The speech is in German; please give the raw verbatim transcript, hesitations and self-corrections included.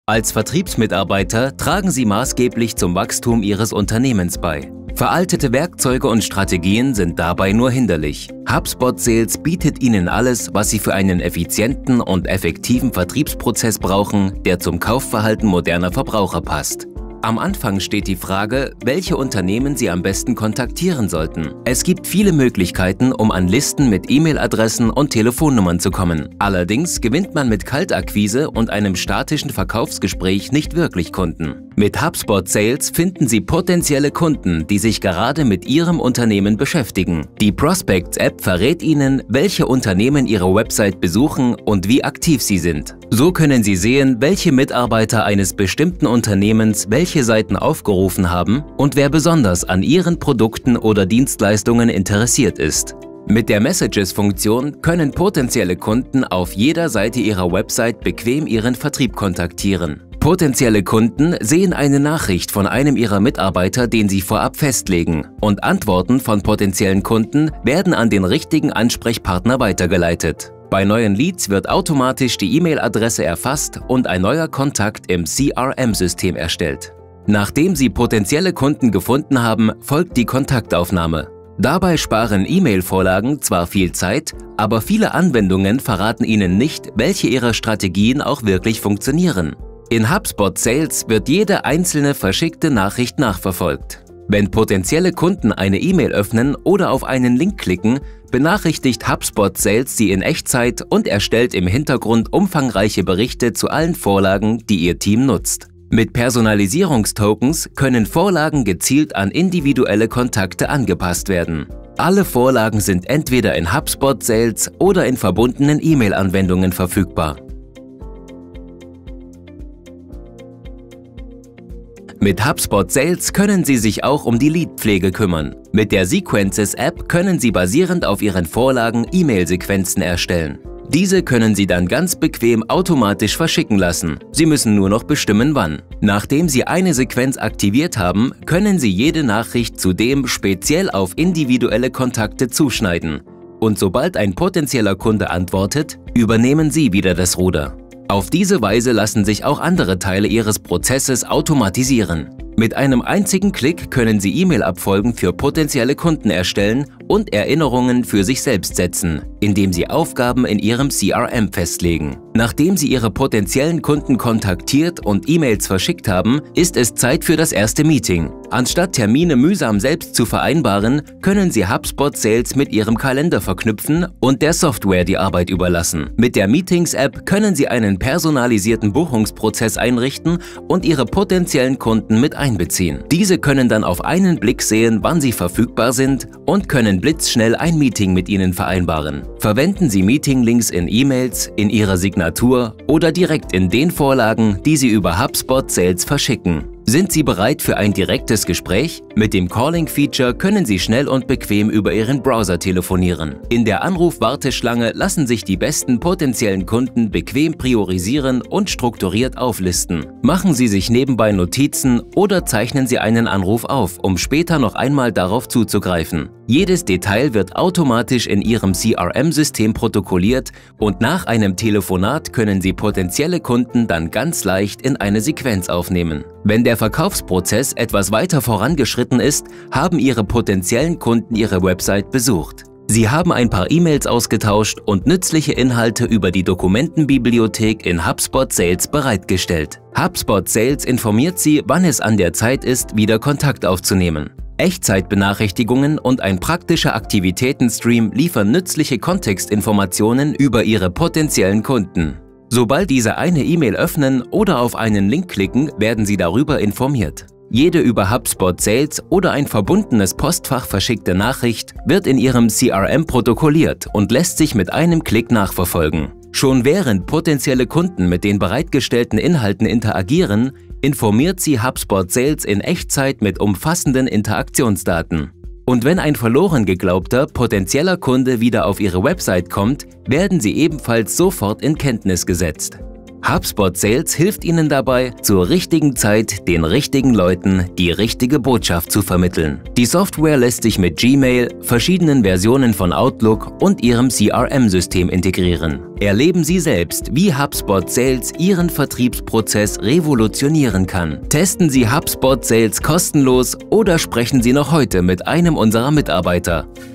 Als Vertriebsmitarbeiter tragen Sie maßgeblich zum Wachstum Ihres Unternehmens bei. Veraltete Werkzeuge und Strategien sind dabei nur hinderlich. HubSpot Sales bietet Ihnen alles, was Sie für einen effizienten und effektiven Vertriebsprozess brauchen, der zum Kaufverhalten moderner Verbraucher passt. Am Anfang steht die Frage, welche Unternehmen Sie am besten kontaktieren sollten. Es gibt viele Möglichkeiten, um an Listen mit E-Mail-Adressen und Telefonnummern zu kommen. Allerdings gewinnt man mit Kaltakquise und einem statischen Verkaufsgespräch nicht wirklich Kunden. Mit HubSpot Sales finden Sie potenzielle Kunden, die sich gerade mit Ihrem Unternehmen beschäftigen. Die Prospects-App verrät Ihnen, welche Unternehmen Ihre Website besuchen und wie aktiv sie sind. So können Sie sehen, welche Mitarbeiter eines bestimmten Unternehmens welche Seiten aufgerufen haben und wer besonders an Ihren Produkten oder Dienstleistungen interessiert ist. Mit der Messages-Funktion können potenzielle Kunden auf jeder Seite Ihrer Website bequem Ihren Vertrieb kontaktieren. Potenzielle Kunden sehen eine Nachricht von einem Ihrer Mitarbeiter, den Sie vorab festlegen, und Antworten von potenziellen Kunden werden an den richtigen Ansprechpartner weitergeleitet. Bei neuen Leads wird automatisch die E-Mail-Adresse erfasst und ein neuer Kontakt im C R M-System erstellt. Nachdem Sie potenzielle Kunden gefunden haben, folgt die Kontaktaufnahme. Dabei sparen E-Mail-Vorlagen zwar viel Zeit, aber viele Anwendungen verraten Ihnen nicht, welche Ihrer Strategien auch wirklich funktionieren. In HubSpot Sales wird jede einzelne verschickte Nachricht nachverfolgt. Wenn potenzielle Kunden eine E-Mail öffnen oder auf einen Link klicken, benachrichtigt HubSpot Sales sie in Echtzeit und erstellt im Hintergrund umfangreiche Berichte zu allen Vorlagen, die Ihr Team nutzt. Mit Personalisierungstokens können Vorlagen gezielt an individuelle Kontakte angepasst werden. Alle Vorlagen sind entweder in HubSpot Sales oder in verbundenen E-Mail-Anwendungen verfügbar. Mit HubSpot Sales können Sie sich auch um die Lead-Pflege kümmern. Mit der Sequences-App können Sie basierend auf Ihren Vorlagen E-Mail-Sequenzen erstellen. Diese können Sie dann ganz bequem automatisch verschicken lassen. Sie müssen nur noch bestimmen, wann. Nachdem Sie eine Sequenz aktiviert haben, können Sie jede Nachricht zudem speziell auf individuelle Kontakte zuschneiden. Und sobald ein potenzieller Kunde antwortet, übernehmen Sie wieder das Ruder. Auf diese Weise lassen sich auch andere Teile Ihres Prozesses automatisieren. Mit einem einzigen Klick können Sie E-Mail-Abfolgen für potenzielle Kunden erstellen und Erinnerungen für sich selbst setzen, indem Sie Aufgaben in Ihrem C R M festlegen. Nachdem Sie Ihre potenziellen Kunden kontaktiert und E-Mails verschickt haben, ist es Zeit für das erste Meeting. Anstatt Termine mühsam selbst zu vereinbaren, können Sie HubSpot Sales mit Ihrem Kalender verknüpfen und der Software die Arbeit überlassen. Mit der Meetings-App können Sie einen personalisierten Buchungsprozess einrichten und Ihre potenziellen Kunden mit einbeziehen. Diese können dann auf einen Blick sehen, wann sie verfügbar sind und können blitzschnell ein Meeting mit Ihnen vereinbaren. Verwenden Sie Meeting-Links in E-Mails, in Ihrer Signatur oder direkt in den Vorlagen, die Sie über HubSpot Sales verschicken. Sind Sie bereit für ein direktes Gespräch? Mit dem Calling-Feature können Sie schnell und bequem über Ihren Browser telefonieren. In der Anruf-Warteschlange lassen sich die besten potenziellen Kunden bequem priorisieren und strukturiert auflisten. Machen Sie sich nebenbei Notizen oder zeichnen Sie einen Anruf auf, um später noch einmal darauf zuzugreifen. Jedes Detail wird automatisch in Ihrem C R M-System protokolliert und nach einem Telefonat können Sie potenzielle Kunden dann ganz leicht in eine Sequenz aufnehmen. Wenn der Verkaufsprozess etwas weiter vorangeschritten ist, haben Ihre potenziellen Kunden Ihre Website besucht. Sie haben ein paar E-Mails ausgetauscht und nützliche Inhalte über die Dokumentenbibliothek in HubSpot Sales bereitgestellt. HubSpot Sales informiert Sie, wann es an der Zeit ist, wieder Kontakt aufzunehmen. Echtzeitbenachrichtigungen und ein praktischer Aktivitätenstream liefern nützliche Kontextinformationen über Ihre potenziellen Kunden. Sobald diese eine E-Mail öffnen oder auf einen Link klicken, werden Sie darüber informiert. Jede über HubSpot Sales oder ein verbundenes Postfach verschickte Nachricht wird in Ihrem C R M protokolliert und lässt sich mit einem Klick nachverfolgen. Schon während potenzielle Kunden mit den bereitgestellten Inhalten interagieren, informiert Sie HubSpot Sales in Echtzeit mit umfassenden Interaktionsdaten. Und wenn ein verloren geglaubter, potenzieller Kunde wieder auf Ihre Website kommt, werden Sie ebenfalls sofort in Kenntnis gesetzt. HubSpot Sales hilft Ihnen dabei, zur richtigen Zeit den richtigen Leuten die richtige Botschaft zu vermitteln. Die Software lässt sich mit Gmail, verschiedenen Versionen von Outlook und Ihrem C R M-System integrieren. Erleben Sie selbst, wie HubSpot Sales Ihren Vertriebsprozess revolutionieren kann. Testen Sie HubSpot Sales kostenlos oder sprechen Sie noch heute mit einem unserer Mitarbeiter.